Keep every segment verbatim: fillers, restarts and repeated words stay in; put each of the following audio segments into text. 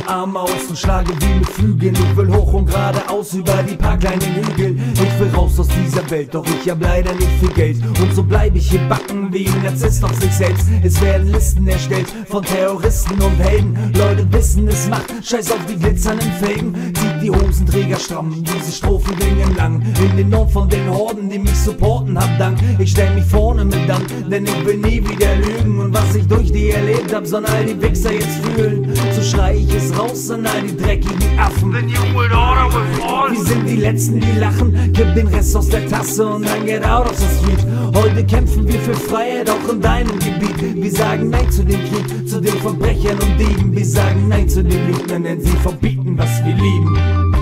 Arme aus und schlage wie mit Flügeln. Ich will hoch und geradeaus über die paar kleinen Hügel. Ich will raus aus dieser Welt, doch ich hab leider nicht viel Geld. Und so bleib ich hier backen wie ein Narzisst auf sich selbst. Es werden Listen erstellt von Terroristen und Helden. Leute wissen, es macht scheiß auf die glitzernden Felgen. Zieht die Hosenträger stramm, diese Strophen klingen lang. In den Not von den Horden, die mich supporten, hab Dank. Ich stell mich vorne mit Dank, denn ich will nie wieder lügen. Und was ich durch die erlebt hab, sollen all die Wichser jetzt fühlen. So schrei ich es raus an all die dreckigen Affen. Wir sind die Letzten, die lachen. Gib den Rest aus der Tasse und dann get out of the street. Heute kämpfen wir für Freiheit, auch in deinem Gebiet. Wir sagen Nein zu dem Krieg, zu den Verbrechern und Dieben. Wir sagen Nein zu den Lügnern, denn sie verbieten, was wir lieben.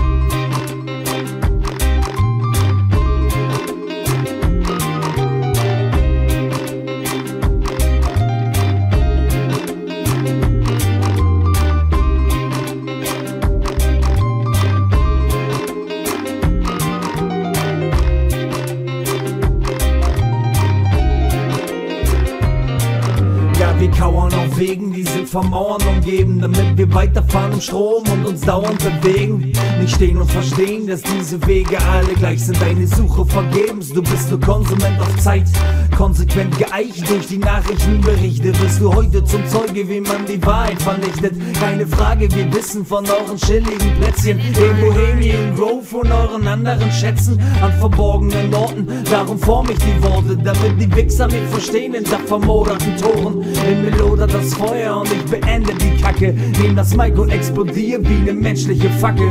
Wir kauern auf Wegen, die sind von Mauern umgeben, damit wir weiterfahren im Strom und uns dauernd bewegen. Nicht stehen und verstehen, dass diese Wege alle gleich sind. Deine Suche vergebens, du bist nur Konsument auf Zeit. Konsequent geeicht durch die Nachrichtenberichte wirst du heute zum Zeuge, wie man die Wahrheit vernichtet. Keine Frage, wir wissen von euren chilligen Plätzchen im Bohemian Grove und euren anderen Schätzen an verborgenen Orten. Darum form ich die Worte, damit die Wichser mich verstehen hinter vermoderten Toren. In mir lodert das Feuer und ich beende die Kacke. Nehm das Mic und explodier wie ne menschliche Fackel.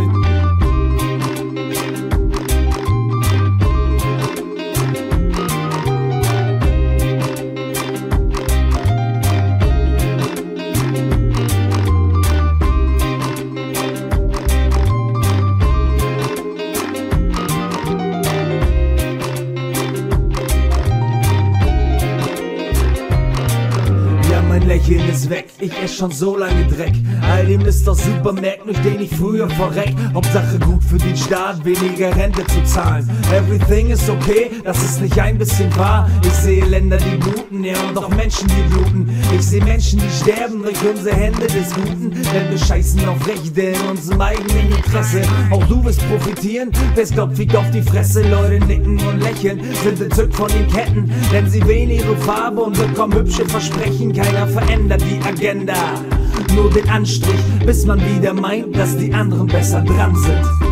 Mein Lächeln ist weg, ich ess schon so lange Dreck. All dem ist das Supermärkten, durch den ich früher verreck. Hauptsache gut für den Staat, weniger Rente zu zahlen. Everything is okay, das ist nicht ein bisschen wahr. Ich sehe Länder, die bluten, ja, und auch Menschen, die bluten. Ich sehe Menschen, die sterben durch unsere Hände des Guten. Denn wir scheißen auf Rechte in unserem eigenen Interesse. Auch du wirst profitieren, wer's glaubt, fliegt auf die Fresse. Leute nicken und lächeln, sind entzückt von den Ketten. Denn sie wählen ihre Farbe und bekommen hübsche Versprechen. Keiner verändert die Agenda, nur den Anstrich, bis man wieder meint, dass die anderen besser dran sind.